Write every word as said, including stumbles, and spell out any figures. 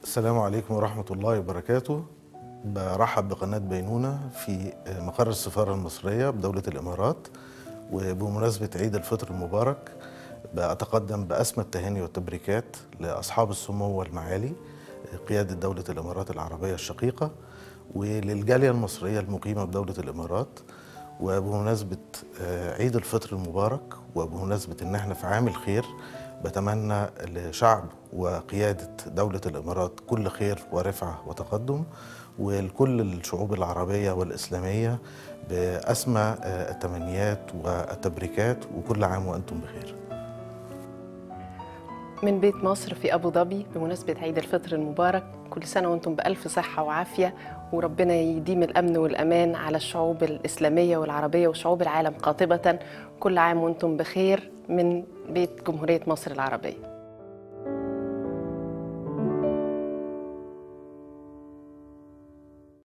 السلام عليكم ورحمة الله وبركاته. برحب بقناة بينونة في مقر السفارة المصرية بدولة الإمارات، وبمناسبة عيد الفطر المبارك بأتقدم بأسمى التهاني والتبريكات لأصحاب السمو والمعالي قيادة دولة الإمارات العربية الشقيقة وللجالية المصرية المقيمة بدولة الإمارات. وبمناسبة عيد الفطر المبارك وبمناسبة إن احنا في عام الخير، بتمنى لشعب وقيادة دولة الإمارات كل خير ورفعة وتقدم، ولكل الشعوب العربية والإسلامية بأسمى التمنيات والتبريكات، وكل عام وأنتم بخير. من بيت مصر في أبو ظبي بمناسبة عيد الفطر المبارك، كل سنة وأنتم بألف صحة وعافية، وربنا يديم الأمن والأمان على الشعوب الإسلامية والعربية وشعوب العالم قاطبة. كل عام وأنتم بخير من بيت جمهورية مصر العربية.